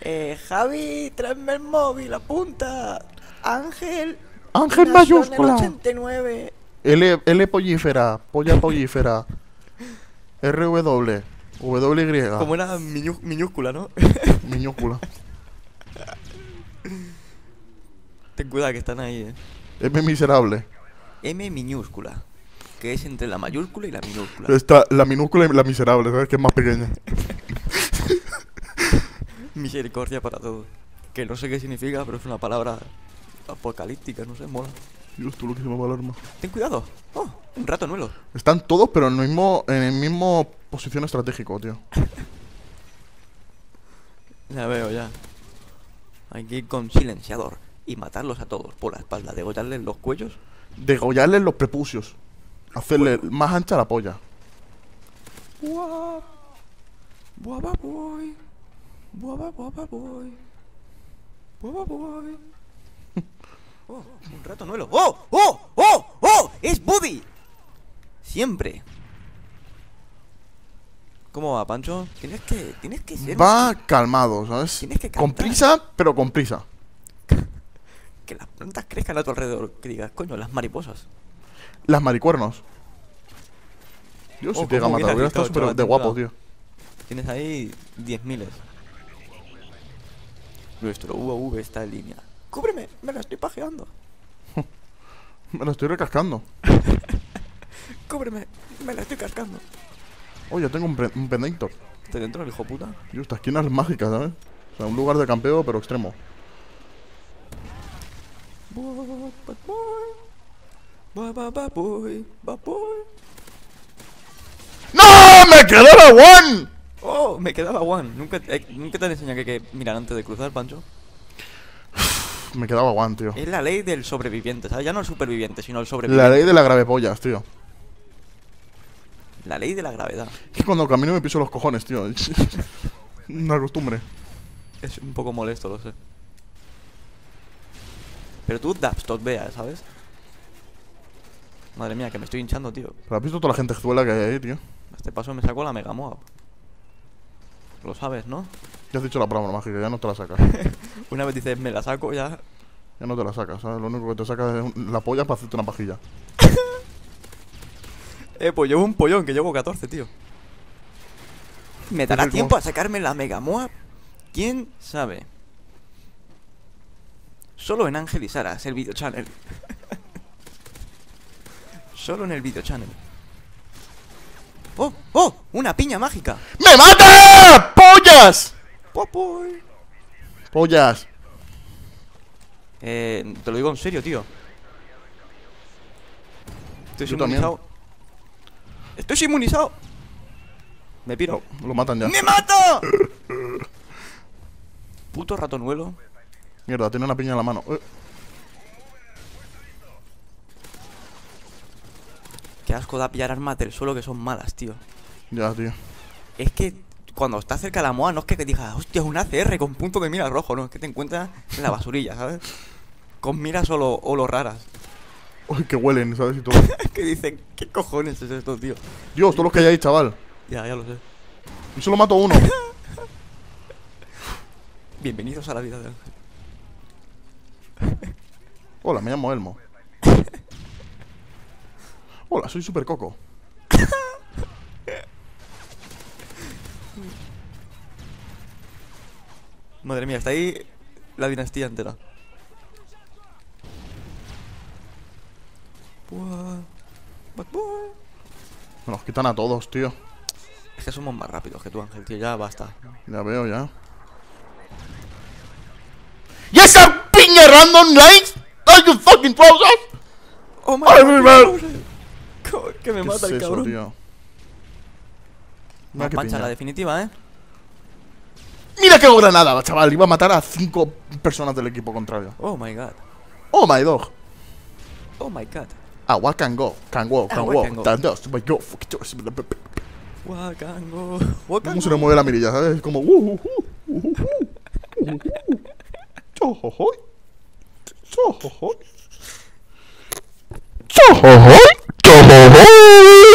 Javi, tráeme el móvil, apunta. Ángel. Ángel nació en el mayúscula. 89. L pollífera. Polla pollífera. RW. WY. Como una minúscula, ¿no? Minúscula. Ten cuidado que están ahí, M miserable. M minúscula. Que es entre la mayúscula y la minúscula. Está la minúscula y la miserable, ¿sabes? Que es más pequeña. Misericordia para todos. Que no sé qué significa, pero es una palabra apocalíptica, no sé, mola. Dios, tú lo que se me va el arma. Ten cuidado. Oh, un rato nuelo. Están todos, pero en el mismo posición estratégico, tío. Ya veo, ya. Hay que ir con silenciador y matarlos a todos por la espalda, degollarles los cuellos. Degollarles los prepucios. Hacerle más ancha la polla. Buah. Buah, boy. Buah, boy. Buah, boy. Oh, un rato nuelo. ¡Oh! ¡Oh! ¡Oh! ¡Oh! ¡Es Buddy! Siempre. ¿Cómo va, Pancho? Tienes que ser... Va calmado, ¿sabes? Tienes que Con cantar. prisa, pero con prisa. Que las plantas crezcan a tu alrededor. Que digas, coño, las mariposas. Las maricuernos. Dios, si te llega a cómo matar. bien Hubiera has estado gritado, súper chaval, de ten guapo, cuidado. tío. Tienes ahí 10.000. Nuestro UAV está en línea. ¡Cúbreme! ¡Me la estoy pajeando! Me lo estoy recascando. ¡Cúbreme! ¡Me la estoy cascando! Oye, tengo un Predator. ¿Estoy dentro, el hijo puta? Dios, esta esquina es mágica, ¿sabes? O sea, un lugar de campeo, pero extremo. ¡No! ¡Me quedó la one! ¡Oh! Me quedaba one. ¿Nunca te han enseñado que hay que mirar antes de cruzar, Pancho? Me quedaba one, tío. Es la ley del sobreviviente, ¿sabes? Ya no el superviviente, sino el sobreviviente. La ley de la grave pollas, tío. La ley de la gravedad. Es que cuando camino me piso los cojones, tío. Una costumbre. Es un poco molesto, lo sé. Pero tú dubstep veas, ¿sabes? Madre mía, que me estoy hinchando, tío. Pero has visto toda la gente que hay ahí, tío. A este paso me saco la Mega Moab. Lo sabes, ¿no? Ya has dicho la palabra mágica, ya no te la sacas. Una vez dices, me la saco, ya... Ya no te la sacas, ¿sabes? Lo único que te sacas es la polla para hacerte una pajilla. Pues llevo un pollón, que llevo 14, tío. ¿Me dará rico. tiempo a sacarme la Mega Moab? ¿Quién sabe? Solo en Ángel y Sara, es el video channel. Solo en el video channel. ¡Oh! ¡Oh! ¡Una piña mágica! ¡Me mata! ¡Pollas! ¡Popoy! ¡Pollas! Te lo digo en serio, tío. Estoy Yo inmunizado. ¡Estoy inmunizado! Me piro. No, lo matan ya. ¡Me mata! Puto ratonuelo. Mierda, tiene una piña en la mano. Qué asco da pillar armas del suelo que son malas, tío. Ya, tío. Es que cuando estás cerca de la MOA no es que te digas, hostia, es un ACR con punto de mira rojo, no, es que te encuentras en la basurilla, ¿sabes? Con miras o raras. Uy, que huelen, ¿sabes? Y todo. Que dicen, ¿qué cojones es esto, tío? Dios, todos los que hay ahí, chaval. Ya lo sé. Y solo mato a uno. Bienvenidos a la vida de Ángel. Hola, me llamo Elmo. Hola, soy Super Coco. Madre mía, está ahí la dinastía entera. Buah. Bad boy. Nos quitan a todos, tío. Es que somos más rápidos que tú, Ángel, tío, ya basta. Ya veo, ya. ¿Y esa piña random likes? ¿Are you fucking trousers? ¡Oh, my Ay, God! Que me ¿Qué mata es el eso, cabrón. tío? Mira Más qué pancha, piña. la definitiva, ¿eh? Mira qué granada, chaval. Iba a matar a 5 personas del equipo contrario. Oh my god. Oh my dog. Oh my god. Ah, what can go? Can walk, can what walk. can go? That does, my God. Wakango. ¿Cómo se le mueve la mirilla, sabes? Es como Chojojoy. Chojojoy. Chojojoy. Chojojoy.